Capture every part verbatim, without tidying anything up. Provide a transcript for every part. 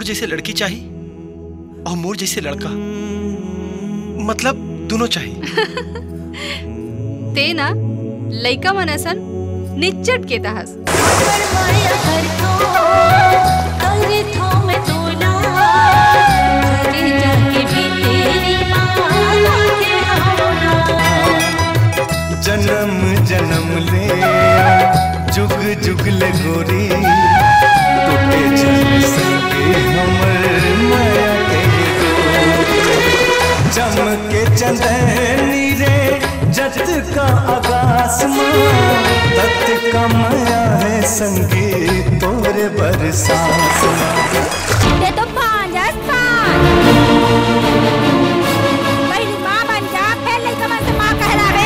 जैसे लड़की चाहिए और मोर जैसे लड़का, मतलब दोनों चाहिए। ते ना लइका मनसन निच्चट के तहस। जन्म जन्म ले जुग जुग ले गोरी, टूटे जल सके हमर माया के डोर। चमके चंदनी रे जत का आकाश माँ, तत का माया है संगीत तोरे बरसात माँ। ये तो पांजस्तान पहली माँ बन जा, फिर लइका मन से माँ कहलावे।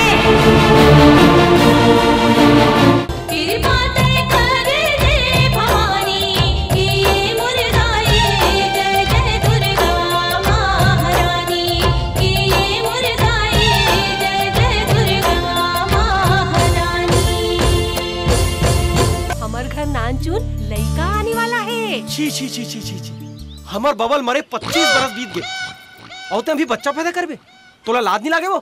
लइका आने वाला है। छी छी छी छी छी छी, हमार बबल मरे पच्चीस बरस बीत गए और ते अभी बच्चा पैदा करबे, तोला लाद नहीं लागे वो?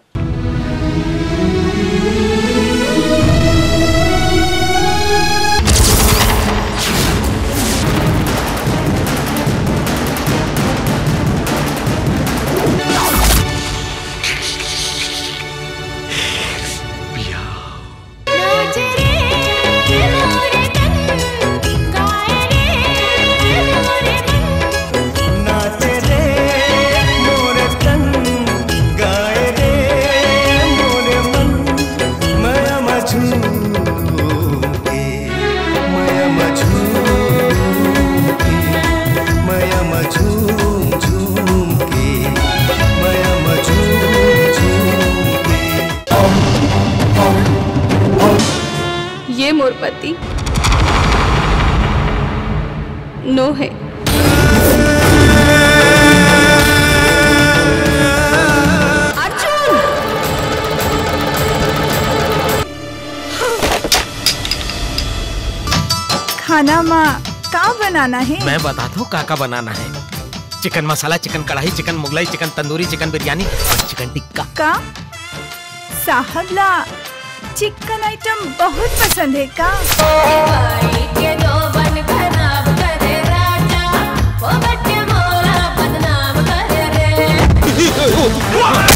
ये मोर पति नो है। अर्जुन! खाना माँ का बनाना है? मैं बताता हूँ काका बनाना है। चिकन मसाला, चिकन कढ़ाई, चिकन मुगलाई, चिकन तंदूरी, चिकन बिरयानी और चिकन टिक्का। का साहब ला चिकन आइटम बहुत पसंद है का? वो बच्चे मोरा बदनाम करे रे।